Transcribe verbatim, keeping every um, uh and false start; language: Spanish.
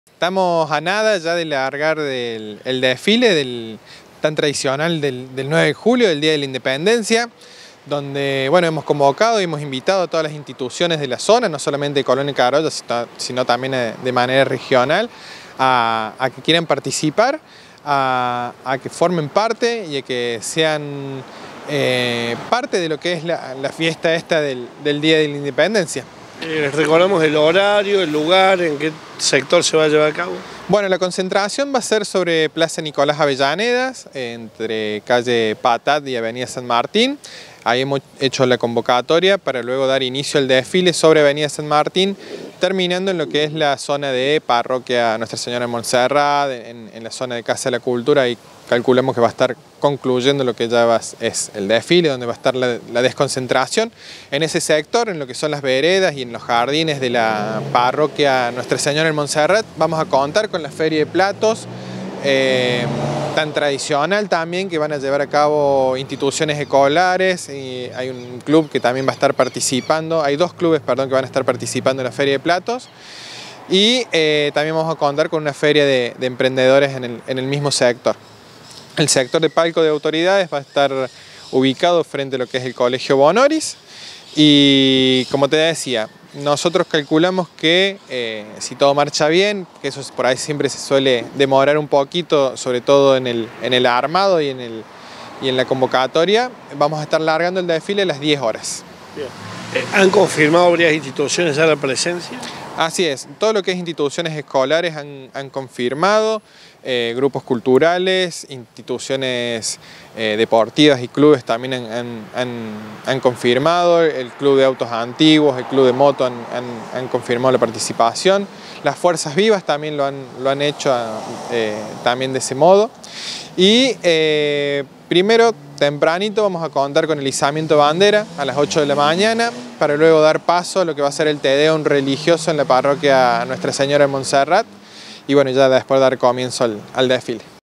Estamos a nada ya de largar del, el desfile del, tan tradicional del, del nueve de julio, del Día de la Independencia, donde bueno, hemos convocado y hemos invitado a todas las instituciones de la zona, no solamente de Colonia Carolla, sino, sino también de manera regional, a, a que quieran participar, a, a que formen parte y a que sean eh, parte de lo que es la, la fiesta esta del, del Día de la Independencia. Eh, recordamos el horario, el lugar, en qué sector se va a llevar a cabo. Bueno, la concentración va a ser sobre Plaza Nicolás Avellanedas, entre calle Patat y Avenida San Martín. Ahí hemos hecho la convocatoria para luego dar inicio al desfile sobre Avenida San Martín, terminando en lo que es la zona de Parroquia Nuestra Señora de Montserrat, en, en la zona de Casa de la Cultura, y calculamos que va a estar concluyendo lo que ya va, es el desfile, donde va a estar la, la desconcentración. En ese sector, en lo que son las veredas y en los jardines de la Parroquia Nuestra Señora de Montserrat, vamos a contar con la feria de platos, eh, tan tradicional también, que van a llevar a cabo instituciones escolares, y hay un club que también va a estar participando, hay dos clubes, perdón, que van a estar participando en la feria de platos, y eh, también vamos a contar con una feria de, de emprendedores en el, en el mismo sector. El sector de palco de autoridades va a estar ubicado frente a lo que es el Colegio Bonoris, y como te decía, nosotros calculamos que eh, si todo marcha bien, que eso por ahí siempre se suele demorar un poquito, sobre todo en el, en el armado y en, el, y en la convocatoria, vamos a estar largando el desfile a las diez horas. Bien. Eh, ¿Han confirmado varias instituciones ya la presencia? Así es, todo lo que es instituciones escolares han, han confirmado, eh, grupos culturales, instituciones eh, deportivas y clubes también han, han, han, han confirmado, el club de autos antiguos, el club de moto han, han, han confirmado la participación, las fuerzas vivas también lo han, lo han hecho eh, también de ese modo. Y eh, primero, tempranito, vamos a contar con el izamiento de bandera a las ocho de la mañana, para luego dar paso a lo que va a ser el Tedeum religioso en la parroquia Nuestra Señora de Montserrat, y bueno, ya después dar comienzo al, al desfile.